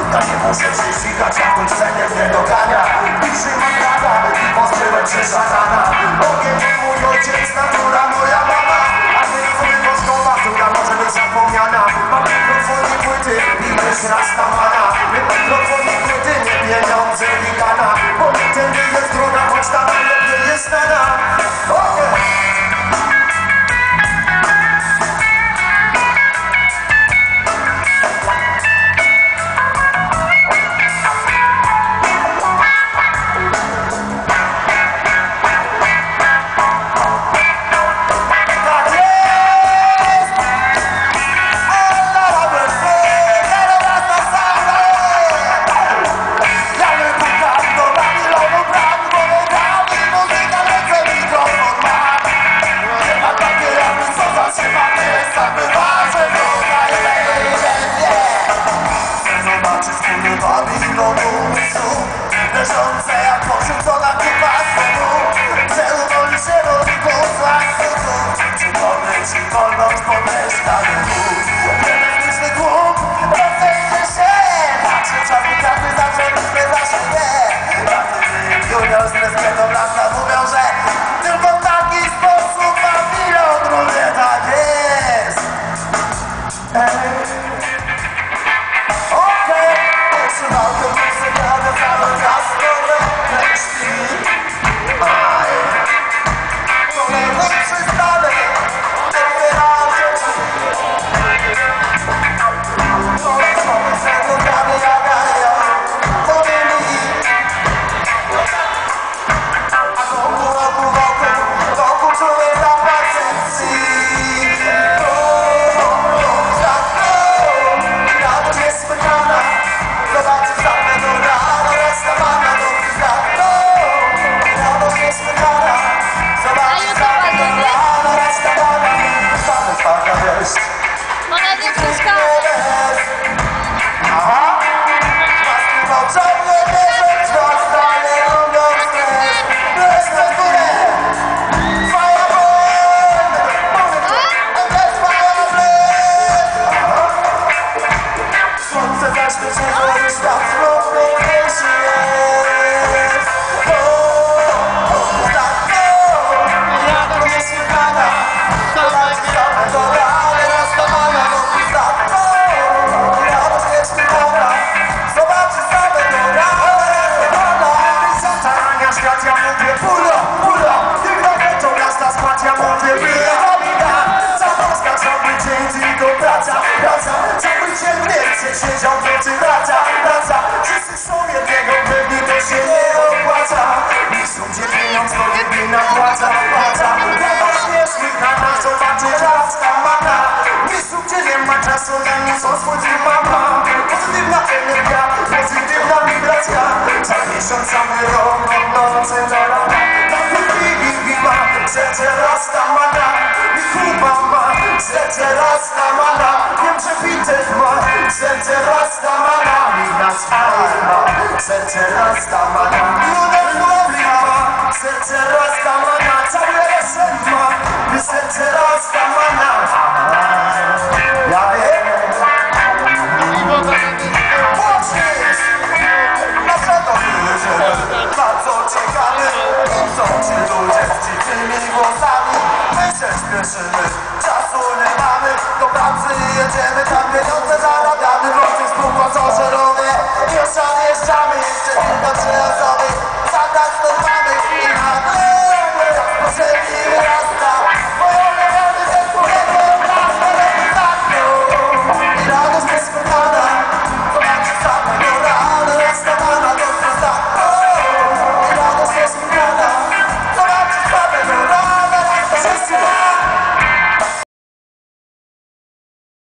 Ja nie muszę przysikać, jak mój scenie mnie dogania. Trzyma gada i pozbyłem się szatana. Ogień mój ojciec, natura moja mama. A ty twój bożkowa, która może być zapomniana. Mam mikrofon i płyty i myśl Rastamana. Mikrofon i płyty, nie pieniądze i gana. Bo nie tędy jest droga, choć tam lepiej jest nada. Leżące jak porzucona kupa snu. Chcę uwolnić się od kozła cudu. Przypomnę ci wolność, pomyślany głód. Niebezpieczny głód, rozejdzie się. Patrzę czarny karty, zawsze myślę za siebie. Junior z Reskedą lata mówią, że tylko w taki sposób Babylon runie, tak jest. Okej, trzymał to muzykę, ale cały czas to myśli. Kolejny przystanek, otwieram się drzwi. Polecamy się do prawie jagają, powinni. A wokół czuję zapach sensacji. Zobaczysz żadne do rana, Rastamana do gwiazdo. Radość niesłychana. Zobaczysz żadne do rana, Rastamana. Same twarda deszcz. Ona nie przeszkadza. Aha. Maski w oczach nie wierzę, wciąż dalej robią stres. Resztę w górę. Fire burn. And that's fire blaze. Słońce zaświeciło i świat smutny nie żyje.